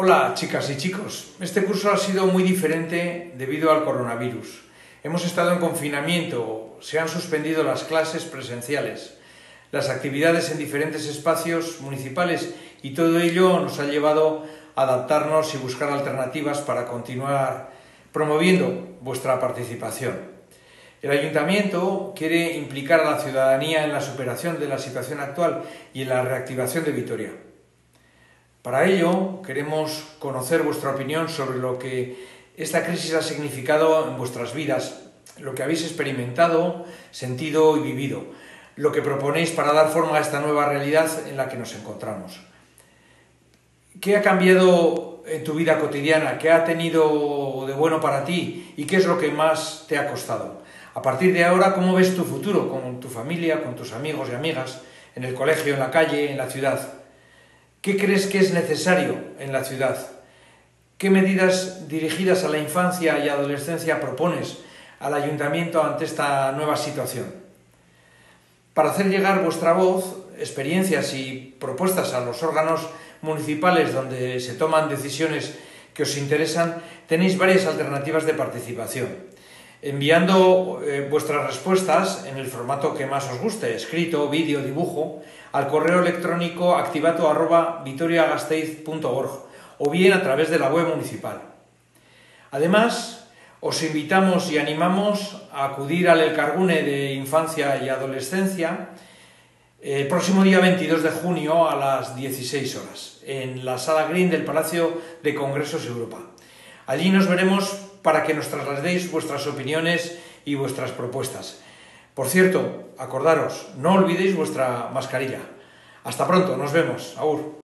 Hola chicas y chicos, este curso ha sido muy diferente debido al coronavirus. Hemos estado en confinamiento, se han suspendido las clases presenciales, las actividades en diferentes espacios municipales y todo ello nos ha llevado a adaptarnos y buscar alternativas para continuar promoviendo vuestra participación. El Ayuntamiento quiere implicar a la ciudadanía en la superación de la situación actual y en la reactivación de Vitoria. Para ello, queremos conocer vuestra opinión sobre lo que esta crisis ha significado en vuestras vidas, lo que habéis experimentado, sentido y vivido, lo que proponéis para dar forma a esta nueva realidad en la que nos encontramos. ¿Qué ha cambiado en tu vida cotidiana? ¿Qué ha tenido de bueno para ti? ¿Y qué es lo que más te ha costado? A partir de ahora, ¿cómo ves tu futuro con tu familia, con tus amigos y amigas, en el colegio, en la calle, en la ciudad? ¿Qué crees que es necesario en la ciudad? ¿Qué medidas dirigidas a la infancia y adolescencia propones al Ayuntamiento ante esta nueva situación? Para hacer llegar vuestra voz, experiencias y propuestas a los órganos municipales donde se toman decisiones que os interesan, tenéis varias alternativas de participación. Enviando vuestras respuestas en el formato que más os guste, escrito, vídeo, dibujo, al correo electrónico activato@vitoriagasteiz.org o bien a través de la web municipal. Además, os invitamos y animamos a acudir al Elkargune de Infancia y Adolescencia el próximo día 22 de junio a las 16 horas, en la Sala Green del Palacio de Congresos Europa. Allí nos veremos para que nos trasladéis vuestras opiniones y vuestras propuestas. Por cierto, acordaros, no olvidéis vuestra mascarilla. Hasta pronto, nos vemos. Agur.